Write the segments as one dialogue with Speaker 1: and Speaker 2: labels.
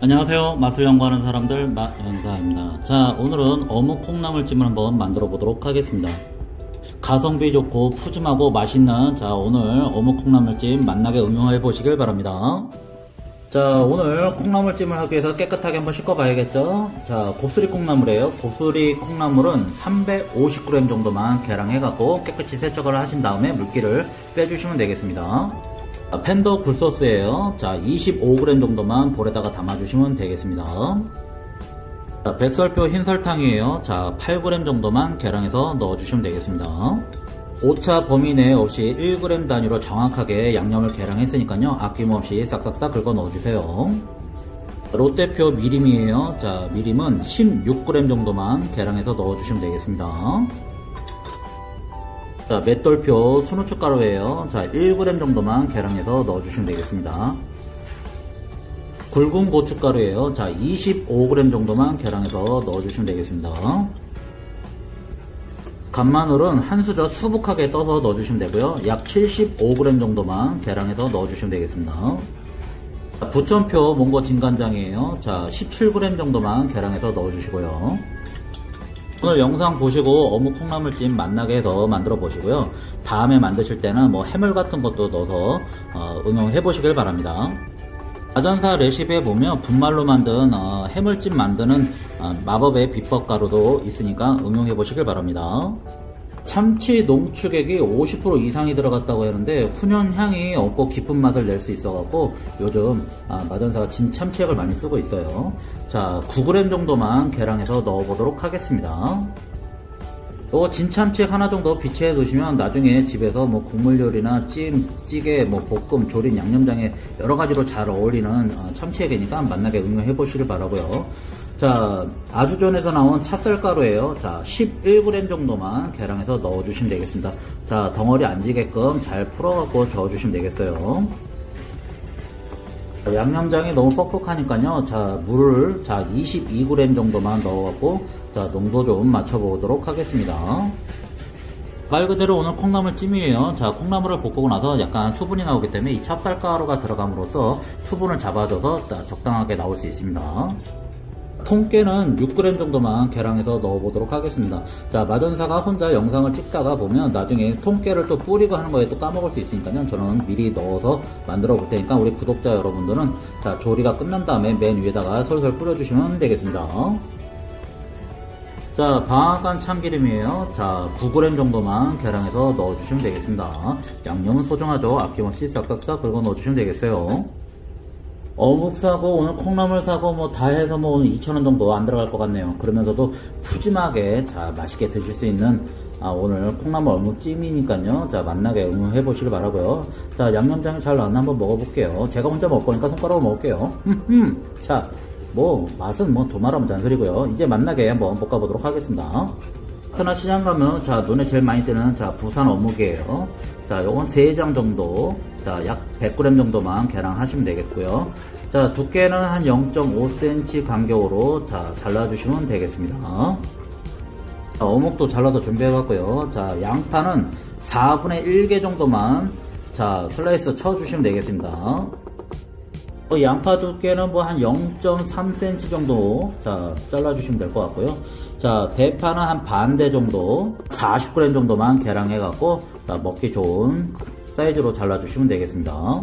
Speaker 1: 안녕하세요. 맛을 연구하는 사람들 맛연사입니다. 자, 오늘은 어묵 콩나물찜을 한번 만들어 보도록 하겠습니다. 가성비 좋고 푸짐하고 맛있는 오늘 어묵 콩나물찜 맛나게 응용해 보시길 바랍니다. 자, 오늘 콩나물찜을 하기 위해서 깨끗하게 한번 씻어 봐야겠죠. 자, 곱슬이 콩나물이에요. 곱슬이 콩나물은 350g 정도만 계량해 갖고 깨끗이 세척을 하신 다음에 물기를 빼주시면 되겠습니다. 팬더 굴소스예요. 자, 25g 정도만 볼에다가 담아주시면 되겠습니다. 자, 백설표 흰설탕이에요. 자, 8g 정도만 계량해서 넣어주시면 되겠습니다. 오차 범위 내에 없이 1g 단위로 정확하게 양념을 계량했으니까요, 아낌없이 싹싹싹 긁어 넣어주세요. 롯데표 미림이에요. 자, 미림은 16g 정도만 계량해서 넣어주시면 되겠습니다. 자, 맷돌표 순후춧가루예요. 자, 1g 정도만 계량해서 넣어주시면 되겠습니다. 굵은 고춧가루예요. 자, 25g 정도만 계량해서 넣어주시면 되겠습니다. 간마늘은 한 수저 수북하게 떠서 넣어주시면 되고요. 약 75g 정도만 계량해서 넣어주시면 되겠습니다. 자, 부천표 몽고 진간장이에요. 자, 17g 정도만 계량해서 넣어주시고요. 오늘 영상 보시고 어묵 콩나물찜 맛나게 해서 만들어 보시고요. 다음에 만드실 때는 뭐 해물 같은 것도 넣어서 응용해 보시길 바랍니다. 마전사 레시피에 보면 분말로 만든 해물찜 만드는 마법의 비법 가루도 있으니까 응용해 보시길 바랍니다. 참치 농축액이 50% 이상이 들어갔다고 하는데 훈연향이 없고 깊은 맛을 낼 수 있어 갖고 요즘 마전사가 진 참치액을 많이 쓰고 있어요. 자, 9g 정도만 계량해서 넣어 보도록 하겠습니다. 또 진참치액 하나 정도 비치해 두시면 나중에 집에서 뭐 국물 요리나 찜, 찌개, 뭐 볶음, 조림, 양념장에 여러 가지로 잘 어울리는 참치액이니까 맛나게 응용해 보시길 바라고요. 자, 아주존에서 나온 찹쌀가루예요. 자, 11g 정도만 계량해서 넣어주시면 되겠습니다. 자, 덩어리 안 지게끔 잘 풀어갖고 저어주시면 되겠어요. 양념장이 너무 뻑뻑하니까요. 자, 물을 22g 정도만 넣어갖고 농도 좀 맞춰보도록 하겠습니다. 말 그대로 오늘 콩나물찜이에요. 자, 콩나물을 볶고 나서 약간 수분이 나오기 때문에 이 찹쌀가루가 들어감으로써 수분을 잡아줘서 적당하게 나올 수 있습니다. 통깨는 6g 정도만 계량해서 넣어보도록 하겠습니다. 자, 마전사가 혼자 영상을 찍다가 보면 나중에 통깨를 또 뿌리고 하는 거에 또 까먹을 수 있으니까요. 저는 미리 넣어서 만들어 볼 테니까 우리 구독자 여러분들은 자, 조리가 끝난 다음에 맨 위에다가 솔솔 뿌려주시면 되겠습니다. 자, 방앗간 참기름이에요. 자, 9g 정도만 계량해서 넣어주시면 되겠습니다. 양념은 소중하죠. 아낌없이 싹싹싹 긁어 넣어주시면 되겠어요. 어묵 사고 오늘 콩나물 사고 뭐 다 해서 뭐 오늘 2,000원 정도 안 들어갈 것 같네요. 그러면서도 푸짐하게 맛있게 드실 수 있는 오늘 콩나물 어묵찜이니까요. 자, 맛나게 응용해 보시길 바라고요. 자, 양념장이 잘 나왔나 한번 먹어볼게요. 제가 혼자 먹을 거니까 손가락으로 먹을게요. 자, 뭐 맛은 뭐 도말하면 잔소리고요. 이제 맛나게 한번 볶아보도록 하겠습니다. 마트나 시장 가면 눈에 제일 많이 띄는 부산 어묵이에요. 자, 요건 3장 정도, 약 100g 정도만 계량하시면 되겠고요. 자, 두께는 한 0.5cm 간격으로 잘라주시면 되겠습니다. 자, 어묵도 잘라서 준비해봤고요. 자, 양파는 4분의 1개 정도만 슬라이스 쳐주시면 되겠습니다. 양파 두께는 뭐 한 0.3cm 정도 잘라주시면 될 것 같고요. 자, 대파는 한 반대 정도 40g 정도만 계량해 갖고 먹기 좋은 사이즈로 잘라주시면 되겠습니다.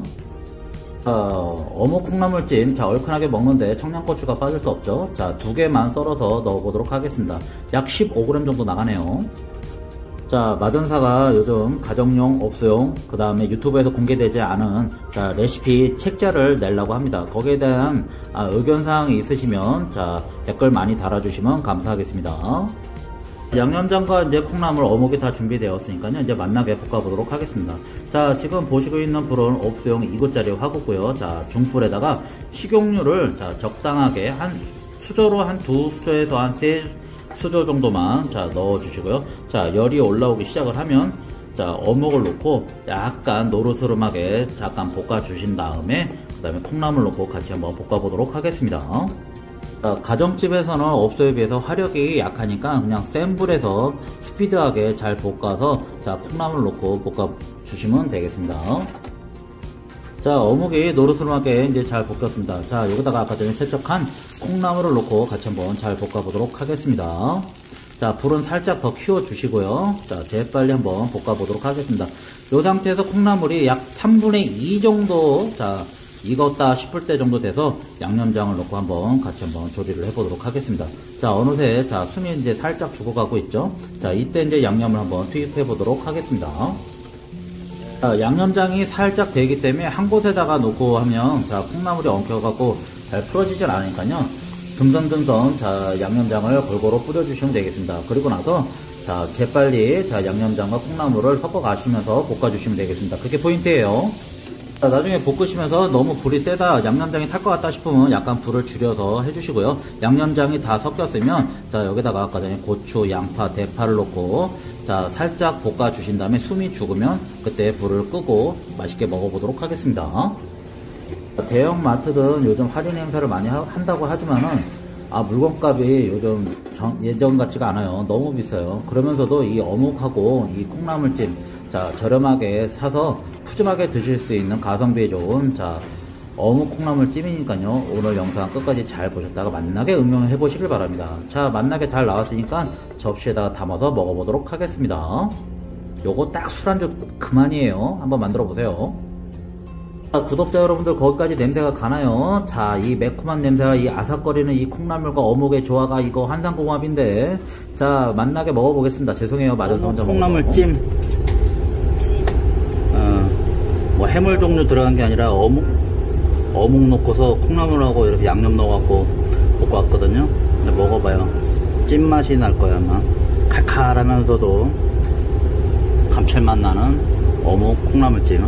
Speaker 1: 어묵 콩나물찜 얼큰하게 먹는데 청양고추가 빠질 수 없죠. 자, 2개만 썰어서 넣어 보도록 하겠습니다. 약 15g 정도 나가네요. 자, 마전사가 요즘 가정용, 업소용, 그 다음에 유튜브에서 공개되지 않은 레시피 책자를 내려고 합니다. 거기에 대한 의견사항이 있으시면 댓글 많이 달아주시면 감사하겠습니다. 양념장과 이제 콩나물, 어묵이 다 준비되었으니까요. 이제 맛나게 볶아보도록 하겠습니다. 자, 지금 보시고 있는 불은 업소용 2구짜리 화구고요. 자, 중불에다가 식용유를 적당하게 한 수저로 한 2수저에서 한 3수저 정도만 넣어주시고요. 자, 열이 올라오기 시작을 하면 어묵을 넣고 약간 노르스름하게 잠깐 볶아주신 다음에 그 다음에 콩나물 넣고 같이 한번 볶아보도록 하겠습니다. 가정집에서는 업소에 비해서 화력이 약하니까 그냥 센 불에서 스피드하게 잘 볶아서 콩나물 넣고 볶아 주시면 되겠습니다. 자, 어묵이 노르스름하게 이제 잘 볶였습니다. 자, 여기다가 아까 전에 세척한 콩나물을 넣고 같이 한번 잘 볶아보도록 하겠습니다. 자, 불은 살짝 더 키워주시고요. 자, 재빨리 한번 볶아보도록 하겠습니다. 이 상태에서 콩나물이 약 3분의 2 정도, 자, 익었다 싶을 때 정도 돼서 양념장을 넣고 한번 같이 한번 조리를 해보도록 하겠습니다. 자, 어느새, 자, 숨이 이제 살짝 죽어가고 있죠. 자, 이때 이제 양념을 한번 투입해보도록 하겠습니다. 자, 양념장이 살짝 되기 때문에 한 곳에다가 놓고 하면, 자, 콩나물이 엉켜갖고 잘 풀어지질 않으니까요. 듬성듬성, 자, 양념장을 골고루 뿌려주시면 되겠습니다. 그리고 나서, 자, 재빨리, 자, 양념장과 콩나물을 섞어 가시면서 볶아주시면 되겠습니다. 그게 포인트예요. 자, 나중에 볶으시면서 너무 불이 세다, 양념장이 탈 것 같다 싶으면 약간 불을 줄여서 해주시고요. 양념장이 다 섞였으면, 자, 여기다가 아까 전에 고추, 양파, 대파를 넣고, 자, 살짝 볶아주신 다음에 숨이 죽으면 그때 불을 끄고 맛있게 먹어보도록 하겠습니다. 대형 마트든 요즘 할인 행사를 많이 한다고 하지만은, 물건값이 요즘 예전 같지가 않아요. 너무 비싸요. 그러면서도 이 어묵하고 이 콩나물찜, 자, 저렴하게 사서 푸짐하게 드실 수 있는 가성비에 좋은, 자, 어묵 콩나물찜이니까요. 오늘 영상 끝까지 잘 보셨다가 맛나게 응용해 보시길 바랍니다. 자, 맛나게 잘 나왔으니까 접시에다가 담아서 먹어보도록 하겠습니다. 요거 딱 술안주 그만이에요. 한번 만들어 보세요. 자, 구독자 여러분들, 거기까지 냄새가 가나요? 자, 이 매콤한 냄새와 이 아삭거리는 이 콩나물과 어묵의 조화가 이거 환상궁합인데, 자, 맛나게 먹어보겠습니다. 죄송해요. 맞아서 혼자 먹어서. 콩나물찜. 뭐 해물 종류 들어간 게 아니라 어묵 넣고서 콩나물하고 이렇게 양념 넣어갖고 볶아왔거든요. 근데 먹어봐요. 찐맛이 날 거야, 아마. 칼칼하면서도 감칠맛 나는 어묵 콩나물찜.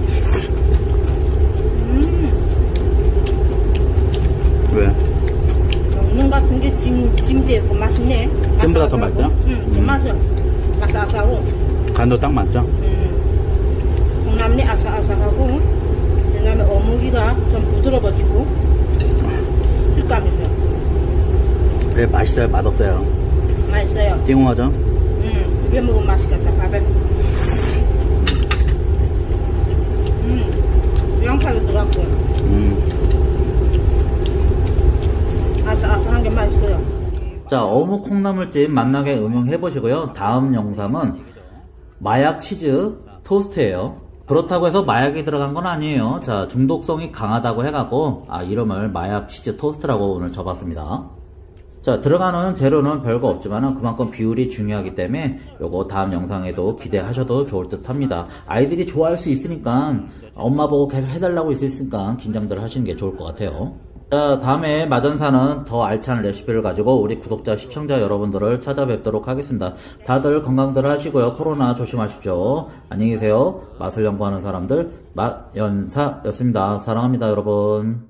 Speaker 1: 왜?
Speaker 2: 어묵 같은 게 찜도 있고 맛있네.
Speaker 1: 찜보다 더 맛있죠?
Speaker 2: 응, 찜맛은 아삭아삭하고.
Speaker 1: 간도 딱 맞죠?
Speaker 2: 콩나물이 아삭아삭하고, 그 다음에 어묵이가 좀 부드러워지고, 식감이 좋아.
Speaker 1: 네, 맛있어요? 맛없어요?
Speaker 2: 맛있어요.
Speaker 1: 띵하죠?
Speaker 2: 비벼 먹으면 맛있겠다, 밥에. 양파도 들어갔고. 아삭아삭한 게 맛있어요.
Speaker 1: 자, 어묵 콩나물찜 맛나게 응용해보시고요. 다음 영상은 마약 치즈 토스트예요. 그렇다고 해서 마약이 들어간 건 아니에요. 자, 중독성이 강하다고 해갖고 이름을 마약 치즈 토스트라고 오늘 줘봤습니다. 자, 들어가는 재료는 별거 없지만 그만큼 비율이 중요하기 때문에 요거 다음 영상에도 기대하셔도 좋을 듯 합니다. 아이들이 좋아할 수 있으니까, 엄마 보고 계속 해달라고 있으니까 긴장들 하시는 게 좋을 것 같아요. 자, 다음에 마전사는 더 알찬 레시피를 가지고 우리 구독자, 시청자 여러분들을 찾아뵙도록 하겠습니다. 다들 건강들 하시고요. 코로나 조심하십시오. 안녕히 계세요. 맛을 연구하는 사람들, 맛연사였습니다. 사랑합니다, 여러분.